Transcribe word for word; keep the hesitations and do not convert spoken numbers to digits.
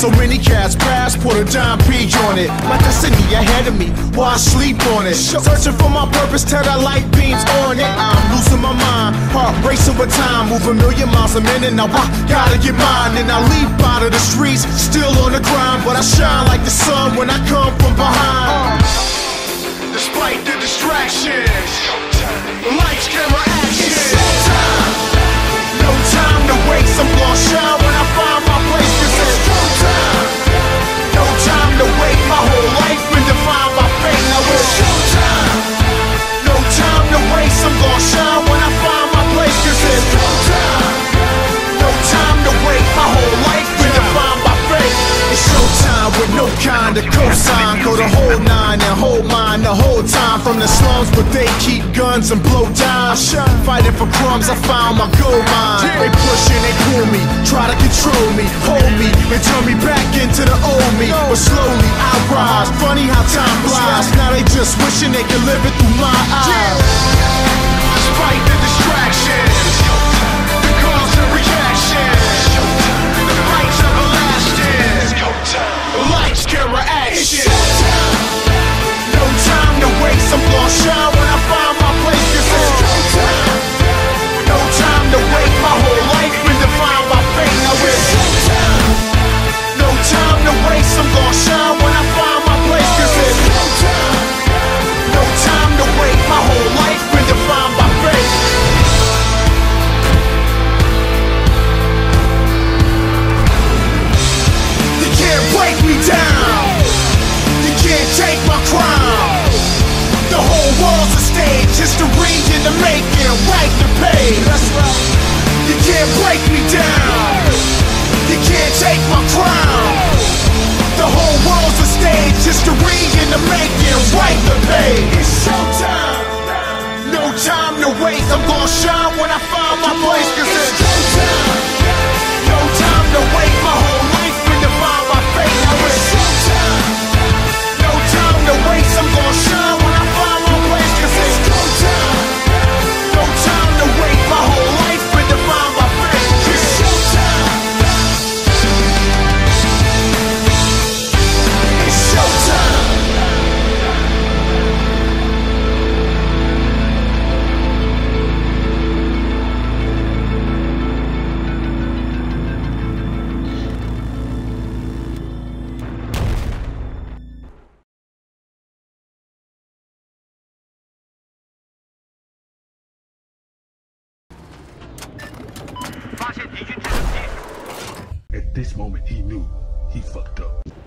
So many cats pass, put a dime peach on it. My destiny ahead of me, while I sleep on it. Searching for my purpose till that light beams on it. I'm losing my mind, heart racing with time. Move a million miles a minute, now I gotta get mine. And I leap out of the streets, still on the grind. But I shine like the sun when I come from behind. Despite the distractions, lights, camera, action. It's showtime. No time to waste, I'm gonna shine when I find my place. Cause it's showtime. No time to wait, my whole life been defined by fate. Now it's showtime. No time to waste, I'm gonna shine when I find my place. Cause it's showtime. No time to wait, my whole life been defined by fate. It's showtime with no kind of cosign. Go the whole nine and hold mine the whole time. From the slums, but they keep guns and blow dimes. Fighting for crumbs, I found my gold mine. They push and they pull me, try to control me, hold me, and turn me back into the old me. But slowly I rise, funny how time flies. Now they just wishing they could live it through my eyes. Despite the distractions, the constant reactions, the fight's everlasting. Lights, camera, action. No time to waste, I'm gonna shine when I find my place. Cause it's showtime. No time to wait, my whole life been defined by fate. Now it's showtime. No time to waste, I'm gonna shine when I find my place. Cause it's showtime. No time to wait, my whole life been defined by fate. You can't break me down. You can't take my crown. The whole world's a stage, history in the making, write the page. That's right. You can't break me down. You can't take my crown. The whole world's a stage, history in the making, write the page. It's showtime. No time to waste, I'm gonna shine when I find my place. Cause it's showtime. No time to wait, my whole life been defined by fate. Now it's showtime. No time to waste, I'm gonna shine when I find my place. Cause it's showtime. No time to wait, my whole life been defined by fate. It's showtime. It's showtime. At this moment, he knew he fucked up.